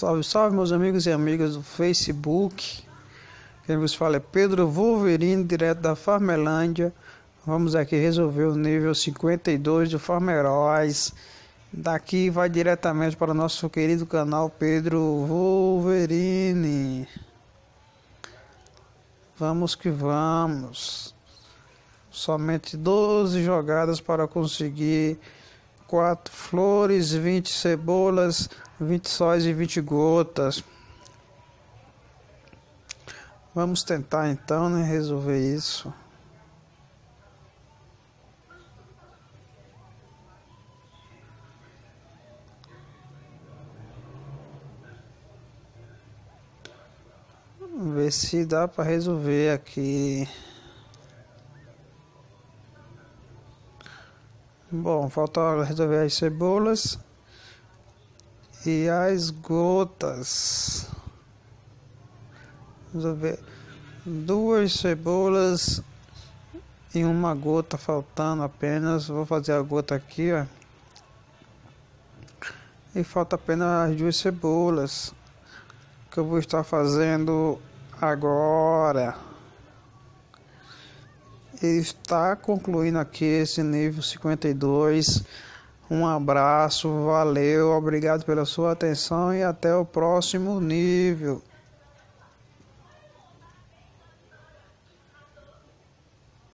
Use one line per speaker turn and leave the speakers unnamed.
Salve, salve, meus amigos e amigas do Facebook. Quem vos fala é Pedro Wolverine, direto da Farmelândia. Vamos aqui resolver o nível 52 do Farmeróis. Daqui vai diretamente para o nosso querido canal Pedro Wolverine. Vamos que vamos. Somente 12 jogadas para conseguir 4 flores, 20 cebolas, 20 sóis e 20 gotas. Vamos tentar então, né, resolver isso. Vamos ver se dá para resolver aqui. Bom, falta resolver as cebolas e as gotas. Resolver 2 cebolas e uma gota faltando apenas. Vou fazer a gota aqui, ó. E falta apenas as 2 cebolas que eu vou estar fazendo agora. E está concluindo aqui esse nível 52. Um abraço, valeu, obrigado pela sua atenção e até o próximo nível.